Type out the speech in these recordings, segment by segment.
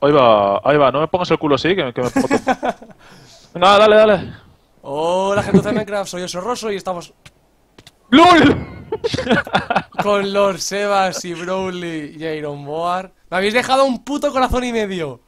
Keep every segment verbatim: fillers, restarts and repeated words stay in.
Ahí va, ahí va. No me pongas el culo así, que, que me pongo... Venga, dale, dale. Hola, gente de Minecraft, soy Osorroso y estamos ¡LOL! con Lord Sebas y Brawly y Iron Boar. Me habéis dejado un puto corazón y medio.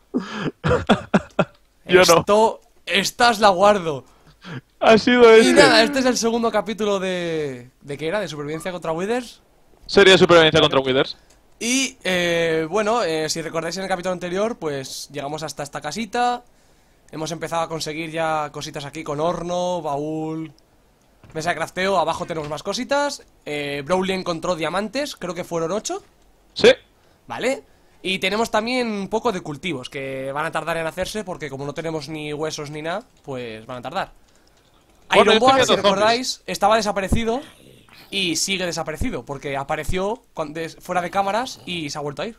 Yo no. Esto, esta es la guardo. Ha sido Y este. nada, este es el segundo capítulo de... ¿De qué era? ¿De supervivencia contra Withers? Serie de supervivencia contra Withers. Y, eh, bueno, eh, si recordáis en el capítulo anterior, pues llegamos hasta esta casita. Hemos empezado a conseguir ya cositas aquí con horno, baúl, mesa de crafteo. Abajo tenemos más cositas. eh, Brawly encontró diamantes, creo que fueron ocho. Sí. Vale. Y tenemos también un poco de cultivos que van a tardar en hacerse porque como no tenemos ni huesos ni nada, pues van a tardar. Bueno, Iron yo Boar, estoy si viendo recordáis, estaba desaparecido y sigue desaparecido porque apareció cuan- des- fuera de cámaras y se ha vuelto a ir.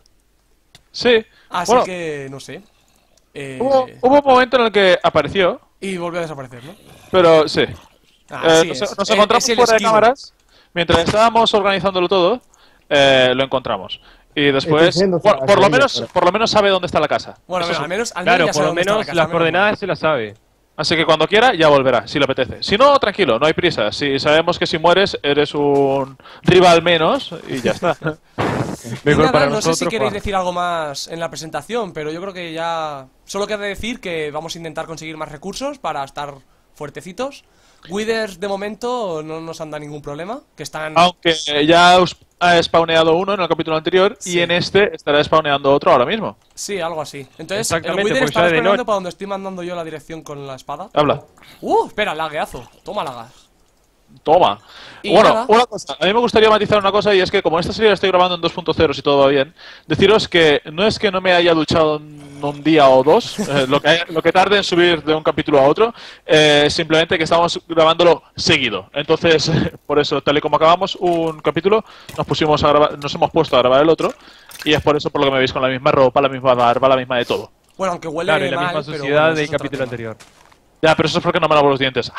Sí. Así Bueno, que, no sé. Eh, hubo, hubo un momento en el que apareció, Y volvió a desaparecer, ¿no? pero sí. Así Eh, nos, es. nos Eh, encontramos es el fuera de esquivo. cámaras. Mientras estábamos organizándolo todo, eh, lo encontramos. Y después, Estoy yendo por, hacia por lo la menos, salida, por lo menos sabe dónde está la casa. Bueno, Eso bueno, sí. al menos, al menos Claro, ya por sabe lo dónde está la menos casa, las menos coordenadas se las sabe. Así que cuando quiera ya volverá, si le apetece. Si no, tranquilo, no hay prisa. Si sabemos que si mueres eres un rival menos y ya está. mal. Y Mejor nada, para no sé nosotros. si queréis pa. decir algo más en la presentación, pero yo creo que ya... Solo queda decir que vamos a intentar conseguir más recursos para estar fuertecitos. Withers, de momento, no nos han dado ningún problema, que están... Aunque ya os ha spawneado uno en el capítulo anterior Sí. y en este estará spawneando otro ahora mismo. Sí, algo así. Entonces, el Exactamente, Wither porque está ya de esperando noche. para donde estoy mandando yo la dirección con la espada. Habla. ¡Uh! Espera, lagueazo. Toma lagas. Toma. Y Bueno, nada. una cosa. A mí me gustaría matizar una cosa y es que como esta serie la estoy grabando en dos punto cero si todo va bien, deciros que no es que no me haya duchado en un día o dos, eh, lo, que, lo que tarde en subir de un capítulo a otro, eh, simplemente que estamos grabándolo seguido. Entonces, por eso, tal y como acabamos un capítulo, nos pusimos a grabar, nos hemos puesto a grabar el otro y es por eso por lo que me veis con la misma ropa, la misma barba, la misma de todo. Bueno, aunque huele Claro, y la mal, misma pero sociedad bueno, eso del es otro capítulo tema. anterior. Ya, pero eso es porque no me lavo los dientes.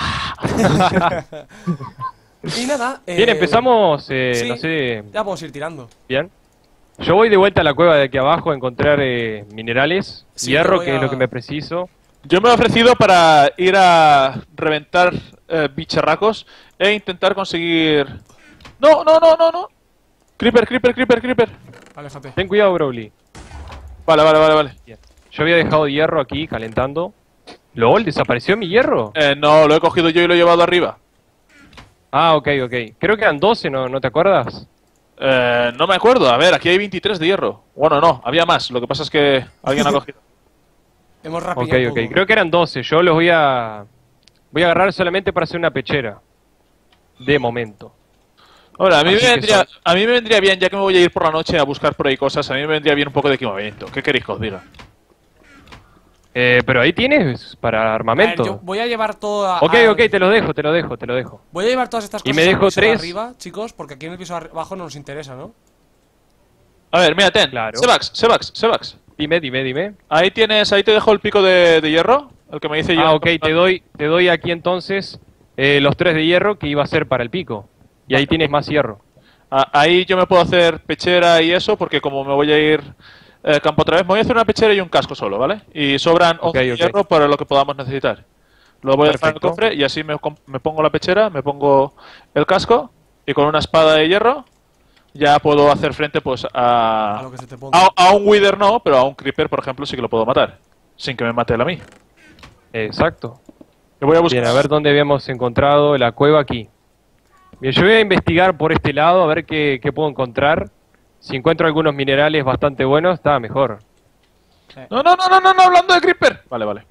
Y nada, eh, Bien, empezamos, eh, sí. no sé, Ya podemos ir tirando. bien. Yo voy de vuelta a la cueva de aquí abajo a encontrar eh, minerales, Sí, te hierro, voy que a- es lo que me preciso. Yo me he ofrecido para ir a reventar eh, bicharracos e intentar conseguir... No, no, no, no, no. Creeper, creeper, creeper, creeper. Aléjate. Ten cuidado, Brawly. Vale, vale, vale, vale. Yo había dejado hierro aquí calentando. ¿Lol? ¿Desapareció mi hierro? Eh, no, lo he cogido yo y lo he llevado arriba. Ah, ok, ok. Creo que eran doce, ¿no, ¿no te acuerdas? Eh, no me acuerdo. A ver, aquí hay veintitrés de hierro. Bueno, no, había más. Lo que pasa es que alguien ha cogido. Hemos Ok, rapillado un ok. poco. Creo que eran doce. Yo los voy a... Voy a agarrar solamente para hacer una pechera. De momento. Ahora, a mí, me Así que vendría, son. a mí me vendría bien, ya que me voy a ir por la noche a buscar por ahí cosas, a mí me vendría bien un poco de equipamiento. ¿Qué queréis que os diga? Eh, pero ahí tienes para A ver, armamento. yo voy a llevar todo a- Ok, a- ok, te lo dejo, te lo dejo, te lo dejo. Voy a llevar todas estas Y cosas me dejo al piso de tres. arriba, chicos, porque aquí en el piso de abajo no nos interesa, ¿no? A ver, mira, ten. Claro. Sebax, Sebax, Sebax. Dime, dime, dime. Ahí tienes, ahí te dejo el pico de, de hierro, el que me dice yo. Ah, ok, te doy, te doy aquí entonces eh, los tres de hierro que iba a ser para el pico. Y ahí tienes más hierro. Ah, ahí yo me puedo hacer pechera y eso, porque como me voy a ir eh, campo otra vez, me voy a hacer una pechera y un casco solo, ¿vale? Y sobran once Ok, de ok. hierro para lo que podamos necesitar. Lo voy a dejar en el Perfecto. cofre y así me, com- me pongo la pechera, me pongo el casco y con una espada de hierro ya puedo hacer frente pues a... A lo que se te ponga. a, a un Wither no, pero a un Creeper, por ejemplo, sí que lo puedo matar. Sin que me mate él a mí. Exacto. Yo voy a buscar... Bien, a ver dónde habíamos encontrado la cueva aquí. Bien, yo voy a investigar por este lado a ver qué, qué puedo encontrar. Si encuentro algunos minerales bastante buenos, está mejor. No, no, no, no, no, no, hablando de Creeper. Vale, vale.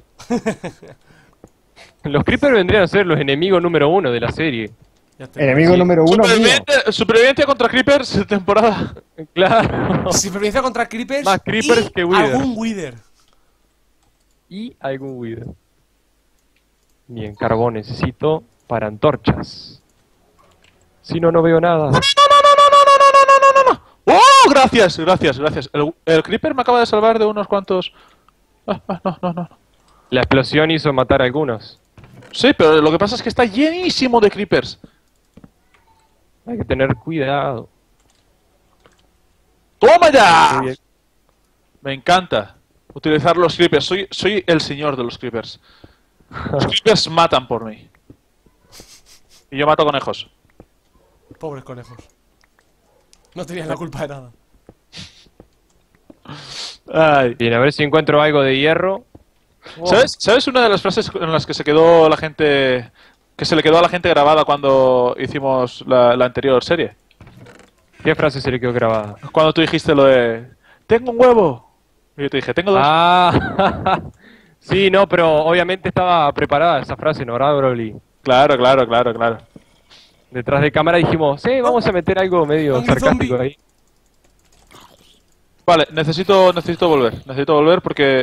Los creepers vendrían a ser los enemigos número uno de la serie. Ya te- Enemigo Sí. número uno mío. Superviviente, supervivencia contra Creepers, temporada. Claro. Supervivencia contra creepers. Más creepers y que Wither. algún Wither. Y algún Wither. Bien, carbón necesito para antorchas. Si no, no veo nada. ¡Oh! Gracias, gracias, gracias. El, el Creeper me acaba de salvar de unos cuantos... Ah, ah, no, no, no. La explosión hizo matar a algunos. Sí, pero lo que pasa es que está llenísimo de Creepers. Hay que tener cuidado. ¡Toma ya! Muy bien. Me encanta. utilizar los creepers. Soy, soy el señor de los creepers. Los creepers matan por mí. Y yo mato conejos. Pobres conejos. No tenían la culpa de nada. Ay. Bien, a ver si encuentro algo de hierro. ¿Sabes, ¿Sabes una de las frases en las que se quedó la gente... que se le quedó a la gente grabada cuando hicimos la, la anterior serie? ¿Qué frase se le quedó grabada? Cuando tú dijiste lo de... ¡Tengo un huevo! Y yo te dije, tengo dos. Ah, sí, no, pero obviamente estaba preparada esa frase, ¿no, verdad, Broly? Claro, claro, claro, claro. Detrás de cámara dijimos, sí, vamos a meter algo medio Zombie, sarcástico zombie. ahí. Vale, necesito, necesito volver. Necesito volver porque...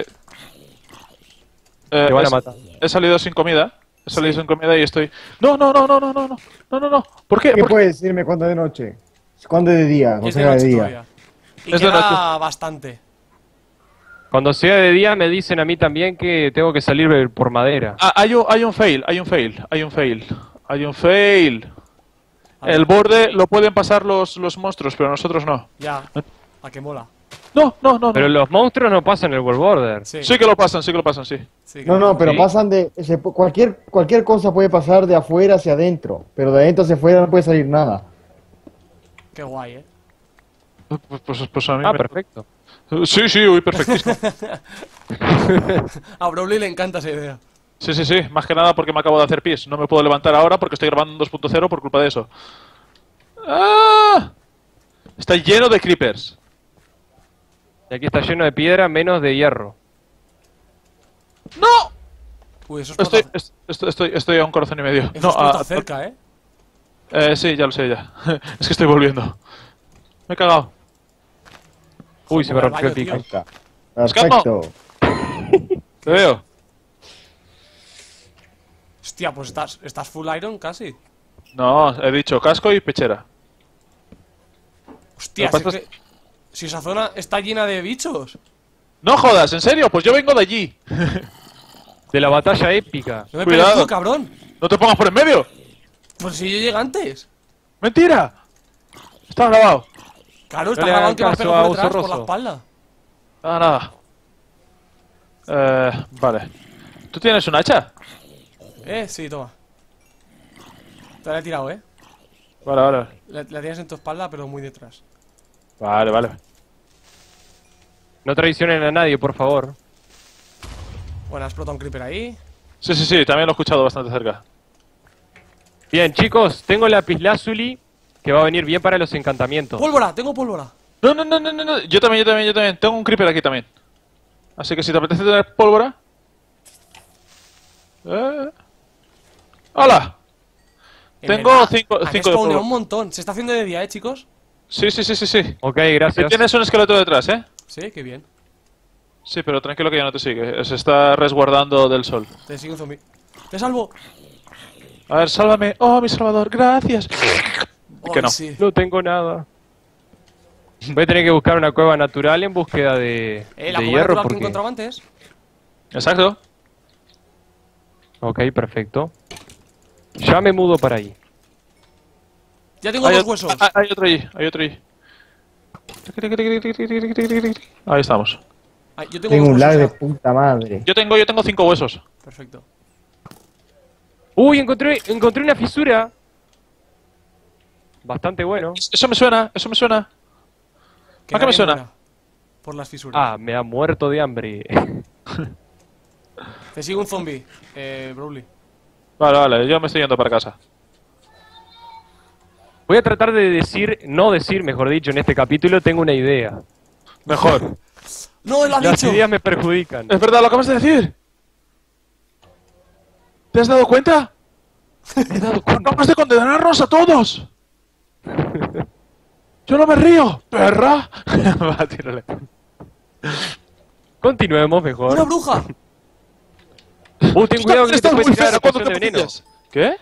eh, Te van a he- matar. He salido sin comida. He salido Sí. sin comida y estoy... No, no, no, no, no, no, no, no, no, no. ¿Por qué? ¿Qué ¿Por qué? puedes decirme cuándo es de noche? ¿Cuándo es de día? Y O es de sea, de noche día. todavía. Y Es de queda noche. bastante. Cuando sea de día me dicen a mí también que tengo que salir por madera. Ah, hay un, hay un fail, hay un fail, hay un fail. Hay un fail. A ver, El borde lo pueden pasar los, los monstruos, pero nosotros no. Ya. A que mola. No, no, no, Pero no. los monstruos no pasan el World Border. Sí. Sí que lo pasan, sí que lo pasan, sí. Sí, que No, no, pero Sí. pasan de... se pu- cualquier, cualquier cosa puede pasar de afuera hacia adentro, pero de adentro hacia afuera no puede salir nada. Qué guay, eh. Pues, pues, pues a mí Ah, me- perfecto. Sí, sí, uy, perfectísimo. A Broly le encanta esa idea. Sí, sí, sí. Más que nada porque me acabo de hacer pis. No me puedo levantar ahora porque estoy grabando en dos punto cero por culpa de eso. ¡Ah! Está lleno de creepers. Y aquí está lleno de piedra, menos de hierro. ¡No! Uy, eso es Estoy, por est- estoy, estoy, estoy a un corazón y medio. Eso No, es por a- estar cerca, eh. eh, sí, ya lo sé, ya. Es que estoy volviendo. Me he cagado. Uy, se me Joder, rompió el vaya, pico. tío. Está. Perfecto. Te veo. Hostia, pues estás, estás full iron casi. No, he dicho casco y pechera. Hostia, Lo si, que es pasa que- si esa zona está llena de bichos. No jodas, ¿en serio? Pues yo vengo de allí. De la batalla épica. No me Cuidado. pegues tú, cabrón. No te pongas por en medio. Pues si yo llegué antes. ¡Mentira! Está grabado. Claro, está No le grabado hagan que me has caso pegado a por detrás, Oso por la Rosso. espalda. Ah, nada. Eh, vale. ¿Tú tienes un hacha? Eh, sí, toma. Te la he tirado, eh. Vale, vale. La, la tienes en tu espalda, pero muy detrás. Vale, vale. No traicionen a nadie, por favor. Bueno, ha explotado un creeper ahí. Sí, sí, sí, también lo he escuchado bastante cerca. Bien, chicos, tengo la lapislázuli que va a venir bien para los encantamientos. ¡Pólvora! Tengo pólvora. No, no, no, no, no, no. Yo también, yo también, yo también. Tengo un creeper aquí también. Así que si te apetece tener pólvora... Eh... ¡Hala! En Tengo verdad, cinco- han cinco de spawneado pólvora. un montón. Se está haciendo de día, eh, chicos. Sí, sí, sí, sí, sí. Ok, Y gracias. tienes un esqueleto detrás, ¿eh? Sí, qué bien. Sí, pero tranquilo que ya no te sigue. Se está resguardando del sol. Te sigue un zombie. ¡Te salvo! A ver, sálvame. Oh, mi salvador, gracias. Que Ay, no. sí. No tengo nada. Voy a tener que buscar una cueva natural en búsqueda de, Eh, la de cueva hierro natural que porque... encontraba antes. Exacto. Ok, perfecto. Ya me mudo para ahí. Ya tengo Hay, dos ot- huesos. ah, hay otro allí, hay otro allí. Ahí estamos. Ay, yo tengo, Tengo dos un lag huesos de ya. puta madre. Yo tengo, yo tengo cinco huesos. Perfecto. Uy, encontré, encontré una fisura. Bastante bueno. Eso me suena, eso me suena. ¿A qué me nadie suena? muera Por las fisuras. Ah, me ha muerto de hambre. Te sigue un zombie, eh, Broly. Vale, vale, yo me estoy yendo para casa. Voy a tratar de decir, no decir, mejor dicho, en este capítulo tengo una idea. Mejor. ¡No, lo has Las dicho! ideas me perjudican. Es verdad, lo acabas de decir. ¿Te has dado cuenta? Me he dado cuenta. Acabas de condenarnos a todos. Yo no me río, perra. Va, tírale. Continuemos ¡Una mejor. bruja! Uh, ten cuidado que te Estás puede muy tirar fea la cuando poción te de veneno. putillas. ¿Qué?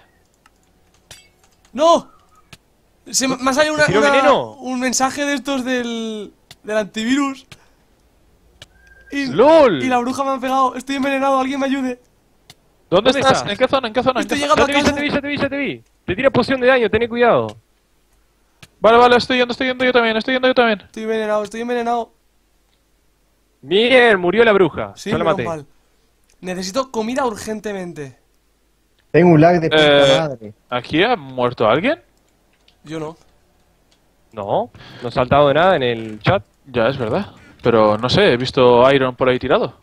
¡No! Se me, me ha salido una, ¿Tiró una- veneno? un mensaje de estos del, del antivirus. Y, ¡Lol! y la bruja me ha pegado. Estoy envenenado, alguien me ayude. ¿Dónde, ¿Dónde estás? estás? ¿En qué zona? ¿En qué zona? ¿En Estoy qué llegando zona? Ya te vi, ya te vi, ya te vi, ya te vi. Te tira poción de daño, ten cuidado. Vale, vale, estoy yendo, estoy yendo yo también, estoy yendo yo también. Estoy envenenado, estoy envenenado. Bien, murió la bruja. Sí, Yo la menos maté. mal. Necesito comida urgentemente. Tengo un lag de puta Eh, madre. ¿Aquí ha muerto alguien? Yo no. No, no he saltado de nada en el chat. Ya, es verdad. Pero no sé, he visto Iron por ahí tirado.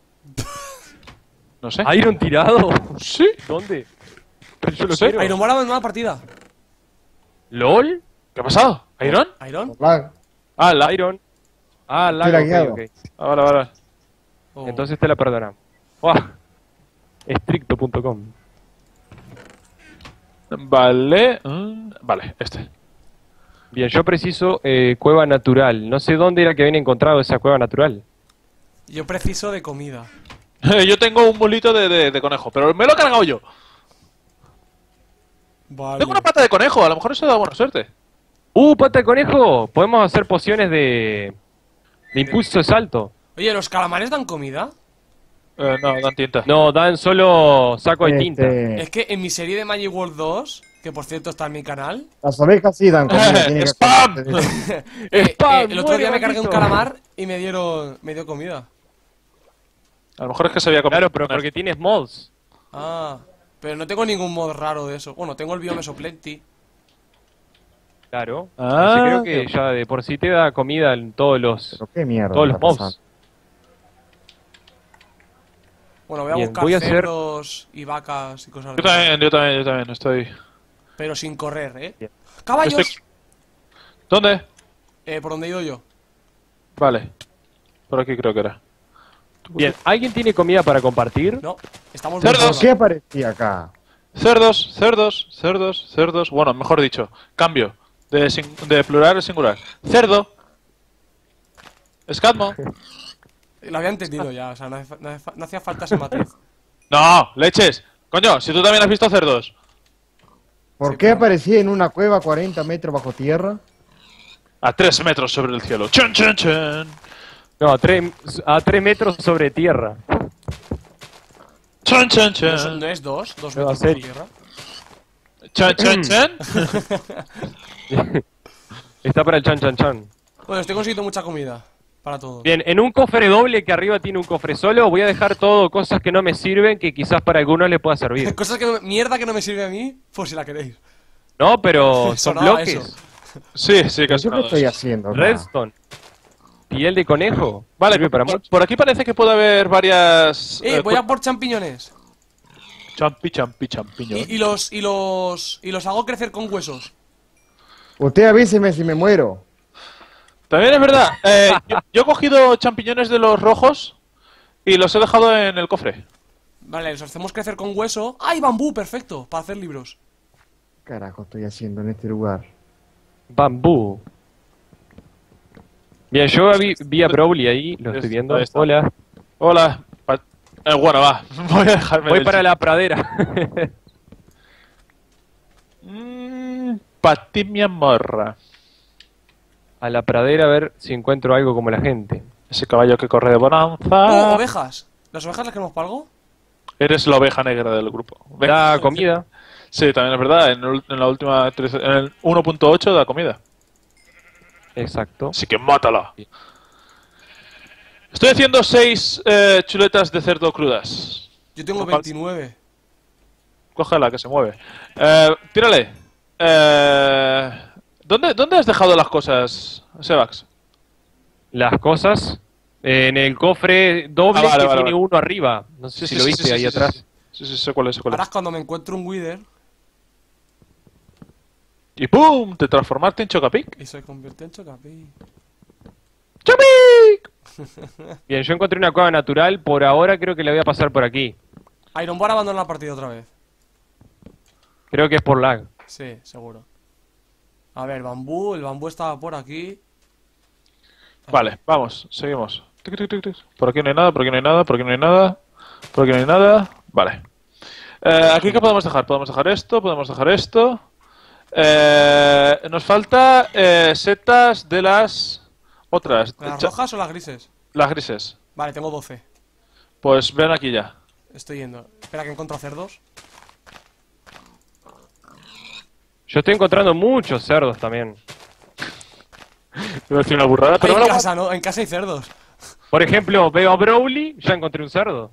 No sé. ¿Iron tirado? Sí. ¿Dónde? Pero yo lo Sí. quiero. Iron Man abandonó la partida. ¿LOL? ¿Qué ha pasado? ¿Iron? ¿Iron? Lag. Ah, la... Iron. Ah, Estoy lag, lagueado. ok, ok. Ah, vale, vale. Oh. Entonces te la perdonamos. Buah. Estricto punto com. Vale. mm, Vale, este. Bien, yo preciso eh, cueva natural. No sé dónde era que habían encontrado esa cueva natural. Yo preciso de comida. Yo tengo un mulito de, de- de conejo, pero me lo he cargado yo. Vale. Tengo una pata de conejo, a lo mejor eso da buena suerte. ¡Uh, pata de conejo! Podemos hacer pociones de... de impulso de salto. Oye, ¿los calamares dan comida? Eh, no, dan tinta. No, dan solo saco de tinta. Este, Es que en mi serie de Magic World dos, que por cierto está en mi canal, Las ovejas sí dan comida. tiene que ¡Spam! acordarte. eh, ¡Spam! eh, el otro día ¡Muere, me cargué un maldito! calamar y me dieron me dio comida. A lo mejor es que se había comido. Claro, pero porque tienes mods. Ah, pero no tengo ningún mod raro de eso. Bueno, tengo el Biomesoplenty. Claro. Ah, Entonces creo que ya de por sí te da comida en todos los, Pero qué mierda. todos los está mobs. pasando. Bueno, voy a Bien, buscar voy a hacer- cerdos y vacas y cosas Yo de esas. también, yo también, yo también, estoy... Pero sin correr, ¿eh? Bien. ¡Caballos! Estoy- ¿Dónde? Eh, por donde he ido yo. Vale. Por aquí creo que era. Bien, ¿alguien tiene comida para compartir? No, estamos Cerdos. muy ¿Por qué aparecía acá? Cerdos, cerdos, cerdos, cerdos. Bueno, mejor dicho, cambio. De, sing- de plural a singular. Cerdo. Escadmo. Lo había entendido ya, o sea, no, hace fa- no hace fa- no hacía falta ese matiz. No, leches. Coño, si tú también has visto cerdos. ¿Por Sí, qué pero- aparecía en una cueva a cuarenta metros bajo tierra? A tres metros sobre el cielo. Chun, chun, chun. No, a tres, a tres metros sobre tierra. Chun, chun, ¿No es, chun. no es dos? ¿Dos No, metros serio. bajo tierra? Chun, chun, chun. Está para el chan chan chan. Bueno, estoy consiguiendo mucha comida. Para todos. Bien, en un cofre doble que arriba tiene un cofre solo, voy a dejar todo cosas que no me sirven, que quizás para algunos les pueda servir. Cosas que no, mierda que no me sirve a mí, por si la queréis. No, pero son Sonaba bloques. eso. Sí, sí, que ¿Pero has ¿Yo qué sonado estoy eso. haciendo? acá? Redstone. Piel de conejo. Vale, Sirve para por, mucho. por aquí parece que puede haber varias... Eh, eh, voy a cu- por champiñones. Champi, champi, champiñón. Y, y los, y los, y los hago crecer con huesos. Usted avíseme si me muero. También es verdad. eh, yo, yo he cogido champiñones de los rojos y los he dejado en el cofre. Vale, los hacemos crecer con hueso. ¡Ay, bambú! Perfecto, para hacer libros. ¿Qué carajo estoy haciendo en este lugar? Bambú. Bien, yo vi, vi a Browly ahí, lo estoy viendo. Ahí está. Hola. Hola. Pa- eh, bueno, va. Voy a dejarme. Voy del para sitio. la pradera. Mm, pa' ti, mi amor. A la pradera a ver si encuentro algo como la gente. Ese caballo que corre de ¡Oh, bonanza. ovejas! ¿Las ovejas las queremos para algo? Eres la oveja negra del grupo. Venga. Da comida. Sí, también es verdad. En, el- en la última. actualiza- En el uno punto ocho da comida. Exacto. Así que mátala. Estoy haciendo seis eh, chuletas de cerdo crudas. Yo tengo Ojalá. veintinueve. Cógela, que se mueve. Eh, tírale. Eh, ¿dónde, ¿Dónde has dejado las cosas, Sebax? Las cosas eh, en el cofre doble Ah, vale, que vale, tiene vale. uno arriba. No sé si lo viste ahí sí, atrás. Sí, sí, sí, sé cuál es, sé cuál Ahora es. es cuando me encuentro un Wither Y ¡pum! Te transformaste en Chocapic. y se convierte en Chocapi. ¡Chocapic! Bien, yo encontré una cueva natural. Por ahora creo que la voy a pasar por aquí. Iron Bar abandona la partida otra vez. Creo que es por lag. Sí, seguro. A ver, bambú. El bambú estaba por aquí. Vale, vamos, seguimos. Tic, tic, tic, tic. Por aquí no hay nada, por aquí no hay nada, por aquí no hay nada. Por aquí no hay nada. Vale. Eh, ¿Aquí qué podemos dejar? Podemos dejar esto, podemos dejar esto. Eh, nos falta eh, setas de las otras. ¿Las Cha- rojas o las grises? Las grises. Vale, tengo doce. Pues ven aquí ya. Estoy yendo. Espera que encuentro cerdos. Yo estoy encontrando muchos cerdos también. Iba a decir una burrada, pero en me la- casa, ¿no? En casa hay cerdos. Por ejemplo, veo a Broly, ya encontré un cerdo.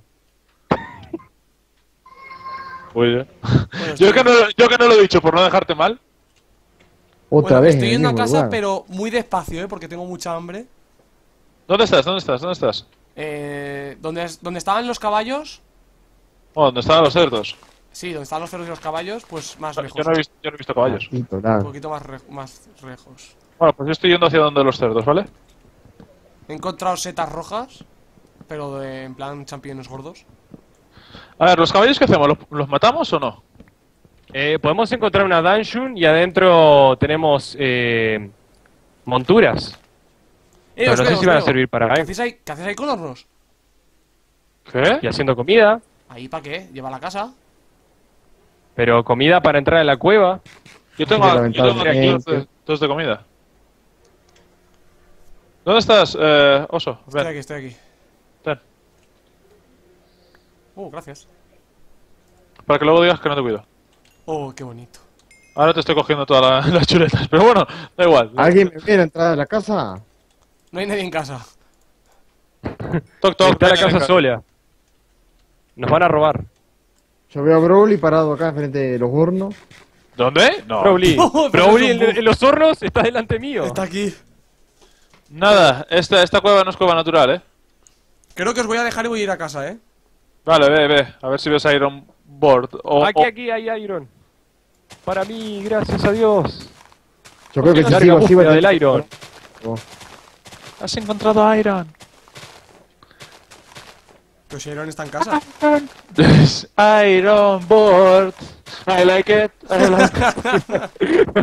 Muy bien. Bueno, Yo estoy, que, no, yo que no lo he dicho por no dejarte mal. Otra bueno, vez. estoy en el yendo a mismo casa, lugar. pero muy despacio, ¿eh? Porque tengo mucha hambre. ¿Dónde estás? ¿Dónde estás? ¿Dónde estás? Eh, ¿dónde, es- ¿Dónde estaban los caballos? Oh, ¿dónde estaban los cerdos? Sí, donde estaban los cerdos y los caballos, pues más lejos. Yo no he visto, yo no he visto caballos. Maldito Un lag. poquito más, re- más lejos. Bueno, pues yo estoy yendo hacia donde los cerdos, ¿vale? He encontrado setas rojas, pero de, en plan champiñones gordos. A ver, ¿los caballos qué hacemos? ¿Los, los matamos o no? Eh, podemos encontrar una dungeon y adentro tenemos eh, monturas. Eh, Pero os no veo, sé os si van a veo. servir para ¿Qué algo. hacéis ahí, ¿Qué hacéis ahí con hornos? ¿Qué? Y haciendo comida. ¿Ahí para qué? ¿Lleva a la casa? Pero comida para entrar a la cueva. Yo tengo, yo tengo aquí Lamentablemente. dos de, dos de comida. ¿Dónde estás, eh, oso? Estoy Ven, aquí, estoy aquí. ven. Oh, gracias. Para que luego digas que no te cuido. Oh, qué bonito. Ahora te estoy cogiendo todas la- las chuletas, pero bueno, da igual. ¿Alguien me viene a entrar a la casa? No hay nadie en casa. Toc, toc, Está la ven, casa ven. sola. Nos van a robar. Yo veo a Broly parado acá enfrente de los hornos. ¿Dónde? No. Broly. No, pero Broly es un en, bug. en los hornos está delante mío. Está aquí. Nada, esta, esta cueva no es cueva natural, ¿eh? Creo que os voy a dejar y voy a ir a casa, ¿eh? Vale, ve, ve. A ver si ves Iron Board. O, Aquí, o- aquí hay Iron. Para mí, gracias a Dios. Yo creo que si Larga sigo así va a búsqueda tener del Iron. Oh, Has encontrado Iron. Pero si Iron está en casa. This Iron Board. I like it. I like it.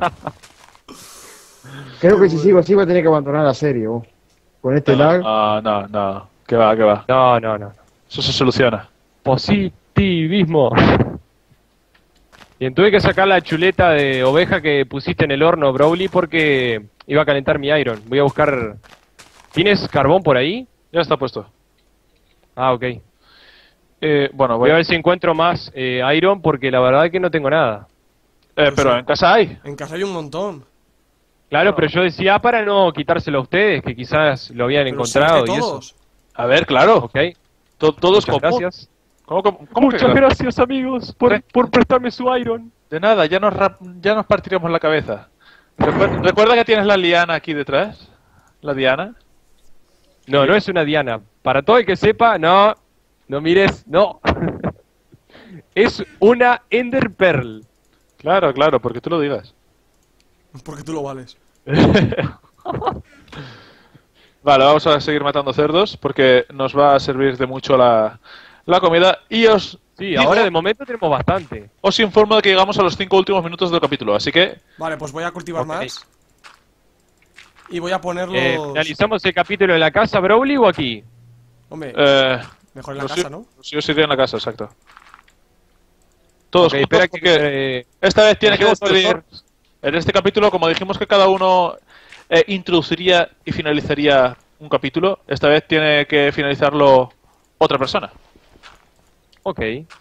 Creo que si sigo así va a tener que abandonar la serie. Oh. Con este lag. No, no, no. Que va, que va. No, no, no. Eso se soluciona. Positivismo. Bien, tuve que sacar la chuleta de oveja que pusiste en el horno, Broly, porque iba a calentar mi Iron. Voy a buscar... ¿Tienes carbón por ahí? Ya está puesto. Ah, ok. Eh, bueno, Voy voy a ver si encuentro más eh, Iron, porque la verdad es que no tengo nada. Eh, pero en casa hay. En casa hay un montón. Claro, pero yo decía para no quitárselo a ustedes, que quizás lo habían Pero sí, encontrado que y eso. todos. A ver, claro. Ok, To- todos muchas común. gracias. ¿Cómo, cómo, cómo que Muchas claro? gracias, amigos, por, por prestarme su Iron. De nada, ya nos, rap- ya nos partiremos la cabeza. Recuer- Recuerda que tienes la liana aquí detrás. La diana. No, no es una Diana. Para todo el que sepa, no, no mires, no. Es una Ender Pearl. Claro, claro, porque tú lo digas. Porque tú lo vales. Vale, vamos a seguir matando cerdos porque nos va a servir de mucho la, la comida. Y os, Sí, digo- ahora de momento tenemos bastante. os informo de que llegamos a los cinco últimos minutos del capítulo. Así que, Vale, pues voy a cultivar Ok. más. Y voy a ponerlos... Eh, ¿Finalizamos el capítulo de la casa, Broly, o aquí? Hombre, eh, mejor en la los casa, i- ¿no? los Yo iría en la casa, exacto. Todos Ok, juntos, espera que... porque eh, esta vez tiene que llevo todos los decidir. hornos. En este capítulo, como dijimos que cada uno eh, introduciría y finalizaría un capítulo, esta vez tiene que finalizarlo otra persona. Ok.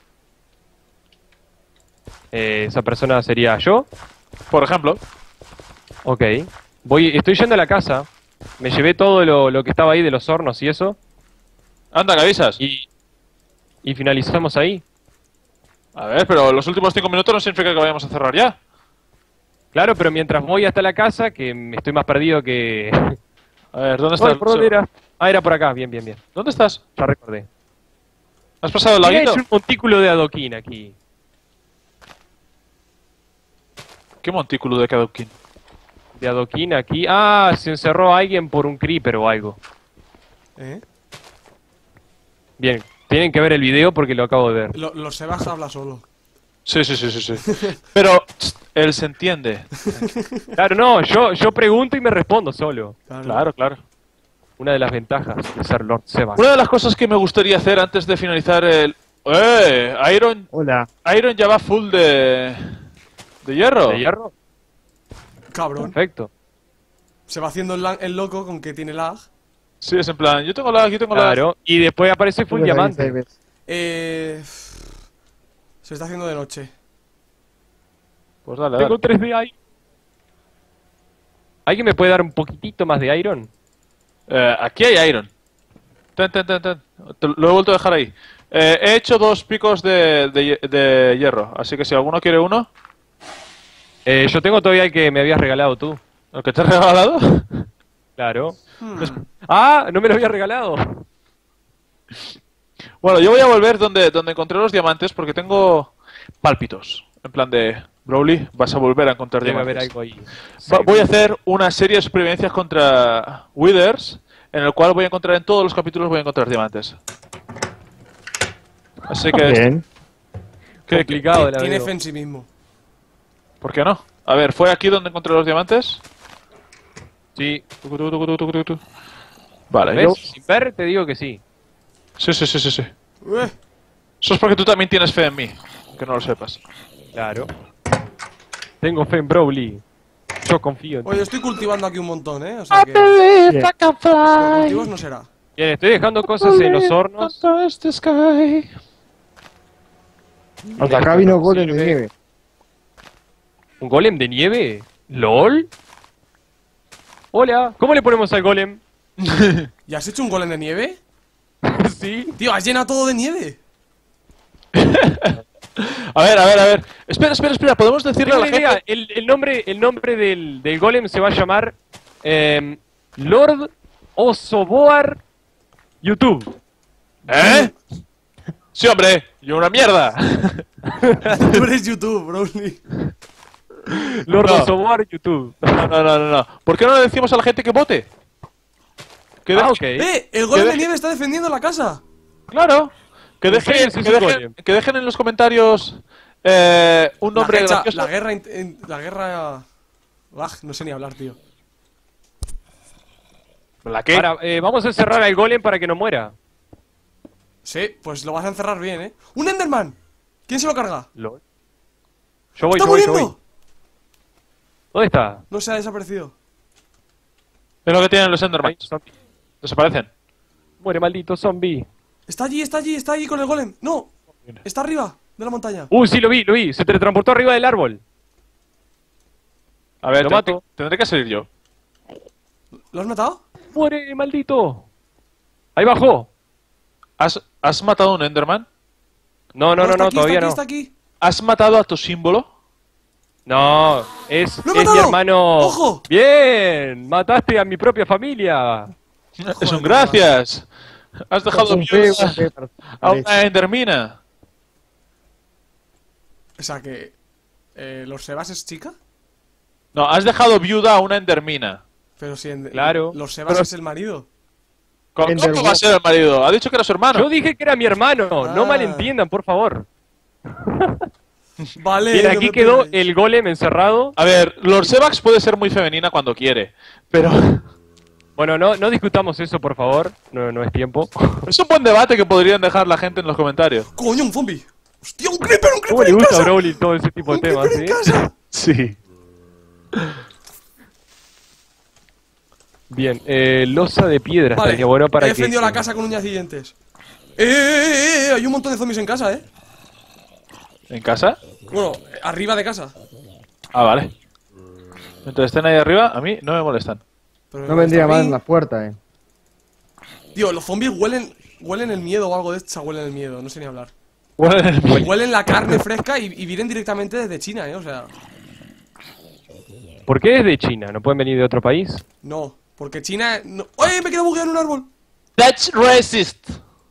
Eh, esa persona sería yo. Por ejemplo, Ok. Voy, estoy yendo a la casa. Me llevé todo lo, lo que estaba ahí de los hornos y eso. anda, que avisas. Y, y finalizamos ahí. A ver, pero los últimos cinco minutos no significa que vayamos a cerrar ya. Claro, pero mientras voy hasta la casa, que me estoy más perdido que... A ver, ¿dónde Ay, estás? ¿por dónde era? Ah, era por acá. Bien, bien, bien. ¿Dónde estás? Ya recordé. ¿Has pasado el ¿Quién ha laguito? hecho un montículo de adoquín aquí? ¿Qué montículo de Kadokin? De adoquín aquí. Ah, se encerró alguien por un creeper o algo. ¿Eh? Bien, tienen que ver el video porque lo acabo de ver. Lo- los Sebas habla solo. Sí, sí, sí, sí, sí. Pero tss, él se entiende. Claro, no, yo, yo pregunto y me respondo solo. Claro, claro. Una de las ventajas de ser Lord Seba. Una de las cosas que me gustaría hacer antes de finalizar el... ¡Eh! Iron, Hola. Iron ya va full de... ¿De hierro? ¿De hierro? Cabrón. Perfecto. Se va haciendo el, la- el loco con que tiene lag. Sí, es en plan, yo tengo lag, yo tengo lag. Claro, y después aparece full Hola, diamante. David. Eh... Se está haciendo de noche. Pues dale, Tengo dale. tres de iron. ¿Alguien me puede dar un poquitito más de iron? Eh, aquí hay Iron. Ten, ten, ten, ten. Te lo he vuelto a dejar ahí. Eh, he hecho dos picos de, de, de hierro, así que si alguno quiere uno, Eh, yo tengo todavía el que me habías regalado tú. ¿el que te he regalado? Claro. Hmm. Ah, no me lo había regalado. Bueno, yo voy a volver donde, donde encontré los diamantes porque tengo pálpitos. En plan de, Broly, vas a volver a encontrar Debe diamantes. haber algo ahí. Va- voy a hacer una serie de supervivencias contra Withers, en el cual voy a encontrar en todos los capítulos voy a encontrar diamantes. Así que, Bien. que- Complicado, la Tiene veo. fe en sí mismo. ¿por qué no? A ver, ¿fue aquí donde encontré los diamantes? Sí. Tucu, tucu, tucu, tucu, tucu, tucu. Vale, ¿Ves? yo... Sin ver, te digo que sí. Sí, sí, sí, sí, sí. Eh, Eso es porque tú también tienes fe en mí, que no lo sepas. Claro. Tengo fe en Broly. Yo confío en ti. Oye, estoy cultivando aquí un montón, ¿eh? O sea que... Por Bien. cultivos no será. Bien, estoy dejando cosas en los hornos. Hasta acá vino golem de Sirve. nieve. ¿Un golem de nieve? ¿LOL? Hola, ¿cómo le ponemos al golem? ¿Ya has hecho un golem de nieve? Sí. Tío, has llenado todo de nieve. A ver, a ver, a ver. Espera, espera, espera. ¿Podemos decirle Tengo a la una idea. gente? El, el nombre, el nombre del, del golem se va a llamar em, Lord Osoboar YouTube. ¿Eh? Sí, hombre. Yo una mierda. Tú eres YouTube, Broly. Lord No. Osoboar YouTube. No, no, no, no, no. ¿Por qué no le decimos a la gente que vote? Que Ah, de- ok. ¡Eh! El golem ¿Qué de de- nieve está defendiendo la casa. Claro. Que ¿En dejen, serio? Sí, que, es un dejen, golem. que dejen en los comentarios eh, un La, nombre guerra, gracioso. la guerra... int- en- La guerra... Ah, no sé ni hablar, tío. ¿La qué? Ahora, eh, vamos a encerrar al golem para que no muera. Sí, pues lo vas a encerrar bien, ¿eh? ¡Un Enderman! ¿Quién se lo carga? LOL. Yo voy, ¡Está yo voy, yo muriendo! voy. ¿Dónde está? No se ha desaparecido. Es lo que tienen los Enderman. Ay, zombie. Desaparecen. Muere, maldito zombie. Está allí, está allí, está allí con el golem. ¡No! Está arriba de la montaña. Uh, sí, lo vi, lo vi. Se teletransportó arriba del árbol. A ver, Lo tendré, mato. tendré que salir yo. ¿Lo has matado? Muere, maldito. Ahí bajó. ¿Has, has matado a un Enderman? No, no, no, está no, aquí, todavía está aquí, no. está aquí. ¿Has matado a tu símbolo? No, es, ¡Lo he es mi matado! hermano. ¡Ojo! Bien, mataste a mi propia familia. Es un gracias. Has dejado Un pego, views un pego. a una Endermina. O sea que... Eh, ¿Los Sebas es chica? No, has dejado viuda a una Endermina. Pero si en... Claro. Los Sebas Pero- es el marido. ¿Cómo, cómo Enderman. va a ser el marido? Ha dicho que era su hermano. Yo dije que era mi hermano, no Ah. malentiendan, por favor. Vale. Bien, no aquí me quedó pegáis. el golem encerrado. A ver, Lord Sebax puede ser muy femenina cuando quiere, pero Bueno, no, no discutamos eso, por favor. No, no es tiempo. es un buen debate que podrían dejar la gente en los comentarios. ¡Coño, un zombie! ¡Hostia, un creeper, un ¿Cómo creeper le en gusta a casa! Broly todo ese tipo de ¡Un temas, creeper en eh? casa! Sí. Bien, eh, losa de piedra Vale, estaría bueno para he que... defendido la casa con uñas y dientes. ¡Eh, eh, eh, eh! Hay un montón de zombies en casa, ¿eh? ¿En casa? Bueno, eh, arriba de casa. Ah, vale. Mientras estén ahí arriba, a mí no me molestan. Pero No vendría está mal ahí. en la puerta, eh. Tío, los zombies huelen... Huelen el miedo o algo de esta, huelen el miedo, no sé ni hablar. Huelen el muelle. Huelen la carne fresca y, y vienen directamente desde China, ¿eh? O sea, ¿Por qué es de China? ¿No pueden venir de otro país? no. Porque China... No... ¡Oye, me he quedado bugueado en un árbol! That's racist.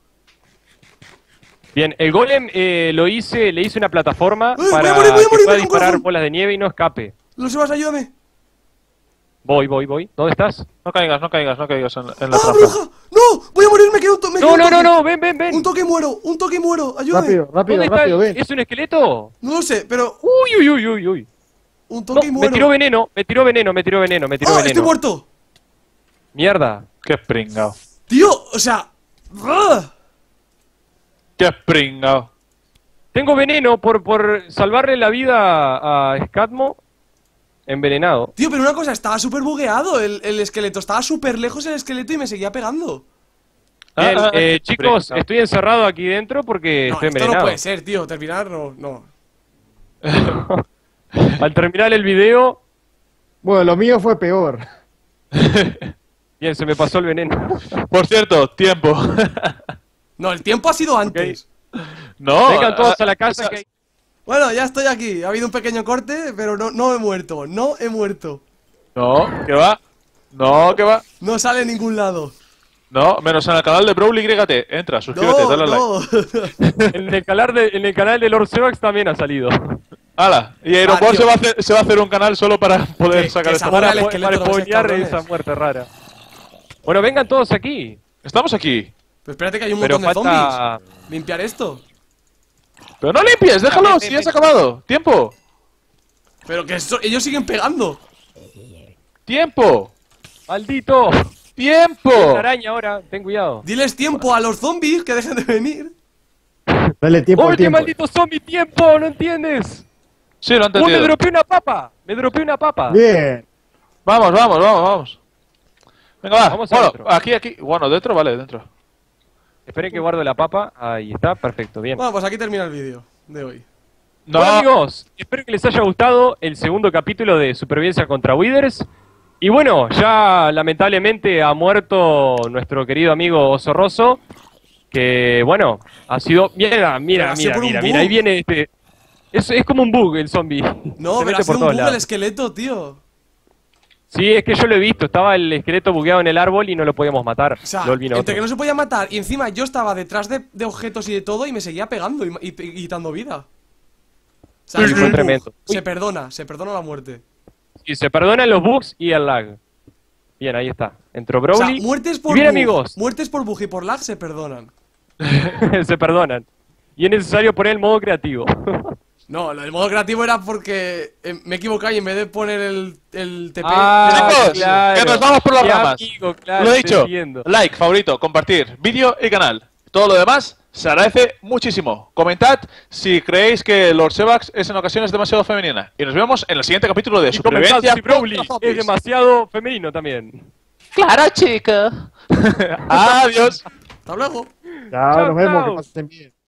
Bien, el golem eh, lo hice, le hice una plataforma voy a para morir, voy a que morir, pueda me da un disparar corazón. bolas de nieve y no escape. Los Sebas, ayúdame. Voy, voy, voy. ¿Dónde estás? No caigas, no caigas, no caigas en, en la ¡Ah, trampa. bruja! ¡No! ¡Voy a morir! ¡Me quedo un, to me quedo No, un no, toque. no, no, ven, ven, ven. Un toque y muero, un toque y muero, ayúdame. Rápido, rápido, ¿Dónde está? rápido, ven. ¿Es un esqueleto? No lo sé, pero Uy, uy, uy, uy, uy. un No, toque y me muero. tiró veneno, me tiró veneno, me tiró veneno, me tiró ¡Ah, veneno. estoy muerto! Mierda. Qué pringao. Tío, o sea... ¡ah! Qué pringao. Tengo veneno por, por salvarle la vida a Scatmo envenenado. Tío, pero una cosa, estaba súper bugueado el, el esqueleto. Estaba súper lejos el esqueleto y me seguía pegando. Bien, Ah, ah, eh, qué chicos, pringao. estoy encerrado aquí dentro porque No, estoy esto no envenenado. puede ser, tío. Terminar, no, no. Al terminar el video, Bueno, lo mío fue peor. Bien, se me pasó el veneno. Por cierto, tiempo. No, el tiempo ha sido antes. No. Vengan todos a la ah, casa esa- que hay... Bueno, ya estoy aquí. Ha habido un pequeño corte, pero no, no he muerto. No he muerto. No, que va. No, que va. No sale en ningún lado. No, menos en el canal de Brawly Y T. Entra, suscríbete, No, dale a like. no. En el canal de, en el canal de Lord Sevax también ha salido. ¡Hala! Y Iron Ah, Ball tío. se va, a hacer, se va a hacer un canal solo para poder Que- sacar que esta Samuel muerte. el Para, esqueleto, para no seas spoilear cabrones. esa muerte rara. Bueno, vengan todos aquí. Estamos aquí. Pero espérate que hay un Pero montón de falta... zombies. Limpiar esto. Pero no limpies, déjalo, Ven, si ven, ya se ha ven. acabado. ¡Tiempo! Pero que eso- ellos siguen pegando. ¡Tiempo! ¡Maldito! ¡Tiempo! Una araña ahora, ten cuidado. Diles tiempo a los zombies que dejen de venir. Dale tiempo al ¡Oye, tiempo. maldito zombie, tiempo! ¿No entiendes? Sí, lo he ¡Oh, me entendido. dropeé una papa! ¡Me dropeé una papa! Bien. Vamos, vamos, vamos, vamos. Venga, va. Vamos Bueno, adentro. aquí, aquí. Bueno, dentro, vale, dentro. Esperen que guardo la papa. Ahí está, perfecto, bien. Bueno, pues aquí termina el vídeo de hoy. No, Bueno, amigos, espero que les haya gustado el segundo capítulo de Supervivencia contra Withers. Y bueno, ya lamentablemente ha muerto nuestro querido amigo Oso Rosso. Que bueno, ha sido. Mira, Pero mira, ha sido mira, por un mira, bug. mira, ahí viene este. Es, es como un bug el zombie. No, Se pero mete ha sido por un todos bug el lados. esqueleto, tío. Sí, es que yo lo he visto, estaba el esqueleto bugueado en el árbol y no lo podíamos matar. O sea, LOL vino entre otro. que no se podía matar y encima yo estaba detrás de, de objetos y de todo y me seguía pegando y, y- y quitando vida. O sea, Sí, es fue un bug. tremendo. Se perdona, se perdona la muerte. Y se perdonan los bugs y el lag. Bien, ahí está. Entró O sea, Brawly. muertes por y bien, bug, amigos, muertes por bug y por lag se perdonan. se perdonan. Y es necesario poner el modo creativo. No, lo del modo creativo era porque eh, me he equivocado y en vez de poner el, el T P... Ah, Chicos, claro. que nos vamos por las Qué ramas. amigo, claro, Lo he te dicho. entiendo. Like, favorito, compartir, vídeo y canal. Todo lo demás se agradece muchísimo. Comentad si creéis que Lord Sevax es en ocasiones demasiado femenina. Y nos vemos en el siguiente capítulo de Y comentad Supervivencia si Brawly contra zombies. es demasiado femenino también. Claro, chica. Adiós. Hasta luego. Chao, Chao, nos vemos. chao. Que pasen bien.